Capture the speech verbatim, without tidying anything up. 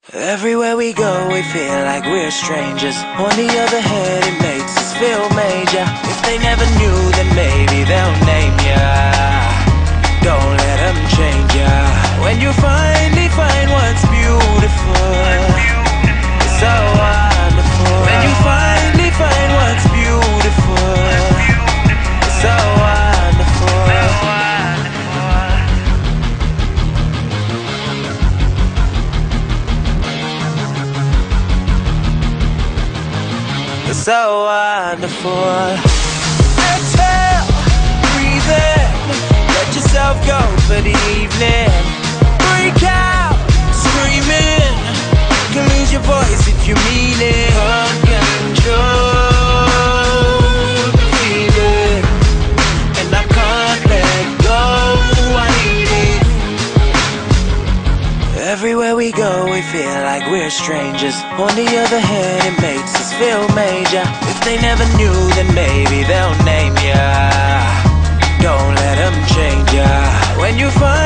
Everywhere we go, we feel like we're strangers. On the other hand, it makes us feel major. If they never knew, then maybe they'll name ya. Don't let them change ya. When you finally find what's beautiful, it's so wonderful. When you finally find what's beautiful, it's so wonderful. It's so wonderful. Exhale, breathe in, let yourself go for the evening. Break out, screaming. You can lose your voice if you mean it. Can't control the feeling, and I can't let go. I need it. Everywhere we go, we feel like we're strangers. On the other hand, it makes us feel major. If they never knew, then maybe they'll name ya. Don't let them change ya. When you find